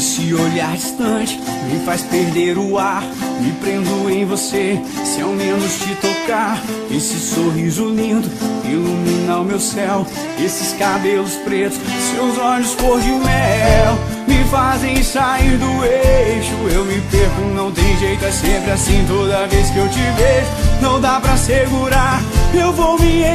Esse olhar distante me faz perder o ar. Me prendo em você, se ao menos te tocar. Esse sorriso lindo ilumina o meu céu. Esses cabelos pretos, seus olhos cor de mel, me fazem sair do eixo. Eu me perco, não tem jeito, é sempre assim toda vez que eu te vejo. Não dá pra segurar, eu vou me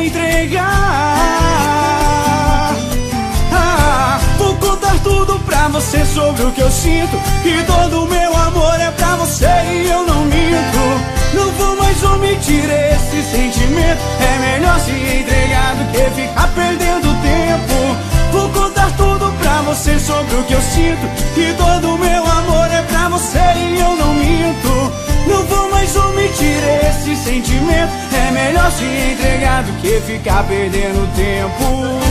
entregar. Vou contar tudo pra você sobre o que eu sinto, que todo o meu amor é pra você e eu não minto. Não vou mais omitir esse sentimento, é melhor se entregar do que ficar perdendo tempo. Vou contar tudo pra você sobre o que eu sinto, que todo o meu amor é pra você e eu não minto. Não vou mais omitir esse sentimento, é melhor se entregar do que ficar perdendo tempo.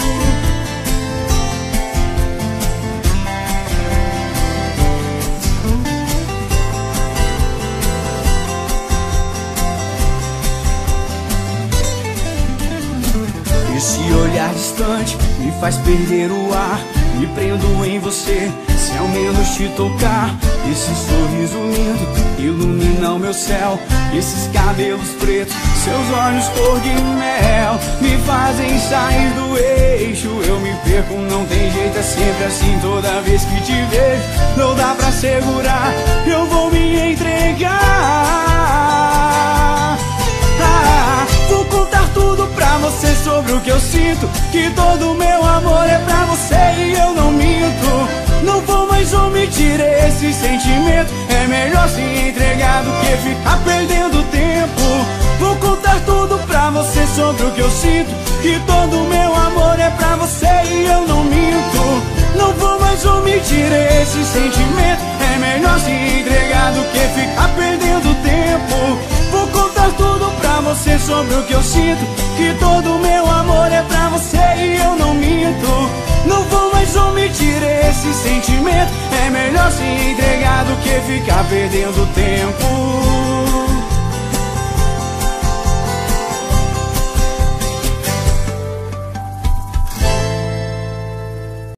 Esse olhar distante me faz perder o ar. Me prendo em você, se ao menos te tocar. Esse sorriso lindo ilumina o meu céu. Esses cabelos pretos, seus olhos cor de mel, me fazem sair do eixo. Eu me perco, não tem jeito, é sempre assim toda vez que te vejo. Não dá pra segurar, eu vou me entregar. Vou contar tudo pra você sobre o que eu sinto, que todo o meu amor é pra você e eu não minto. Não vou mais omitir esse sentimento, é melhor se entregar do que ficar perdendo tempo. Vou contar tudo pra você sobre o que eu sinto, que todo o meu amor é pra você e eu não minto. Não vou mais omitir esse sentimento, é melhor se entregar do que ficar perdendo tempo. Vou contar tudo pra você sobre o que eu sinto, que todo o meu amor é pra você e eu não minto. Não vou mais omitir esse sentimento, é melhor se entregar do que ficar perdendo tempo.